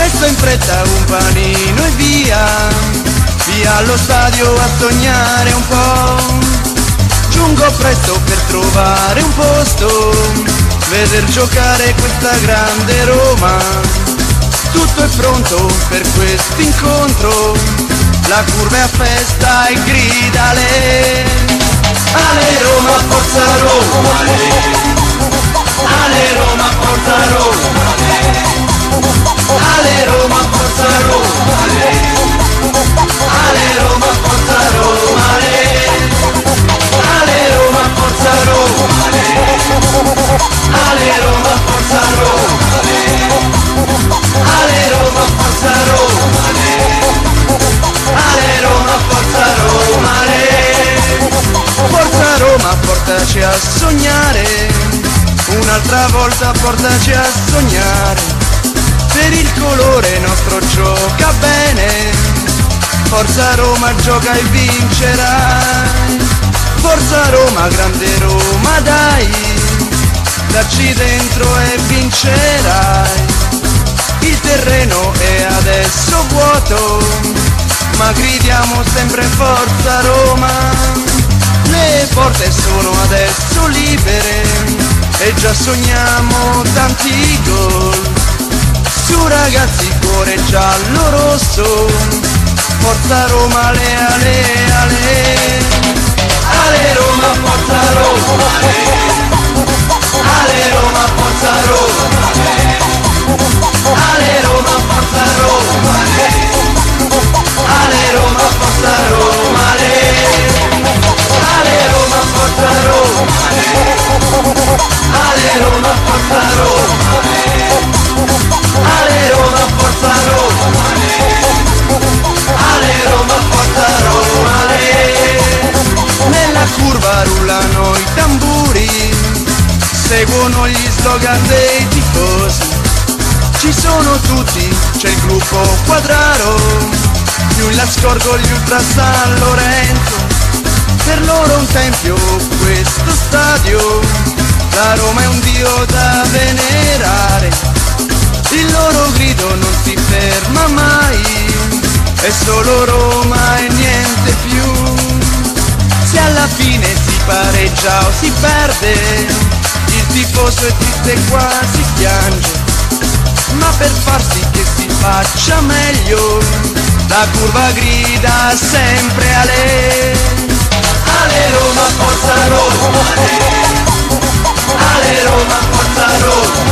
Presto in fretta un panino e via, via allo stadio a sognare un po'. Giungo presto per trovare un posto, veder giocare questa grande Roma. Tutto è pronto per questo incontro, la curva è a festa e grida Ale. Ale Roma, forza Roma, Ale Roma, forza Roma, Ale Roma, forza Roma, Ale Roma, forza Roma, Ale Roma, forza Roma, Ale Roma, forza Roma, Ale Roma, forza Roma, Ale Roma, forza Roma, forza Roma, portaci a sognare, un'altra volta portaci a sognare, per il colore nostro gioca bene, forza Roma gioca e vincerai, forza Roma, grande Roma dai, dacci dentro e vincerai, il terreno è adesso vuoto, ma gridiamo sempre forza Roma. Le porte sono adesso libere e già sogniamo tanti gol. Su ragazzi, cuore giallo rosso, forza Roma, ale ale ale. Ale Roma, forza Roma, ale Roma, forza Roma, ale Roma, forza Roma, ale Roma, forza Roma, Ale Roma, forza Roma, Ale Roma, forza Roma, Ale Roma, forza Roma, Ale Roma, forza Roma, nella curva rullano i tamburi, seguono gli slogan dei tifosi, ci sono tutti, c'è il gruppo Quadraro, più in là scorgo gli Ultra San Lorenzo, per loro un tempio questo stadio, la Roma è un dio da venerare, il loro grido non si ferma mai, è solo Roma e niente più, se alla fine si pareggia o si perde, il tifoso è triste e quasi piange, ma per far sì che si faccia meglio, la curva grida sempre Ale. Ale Roma, forza Roma, Ale Roma, forza Roma,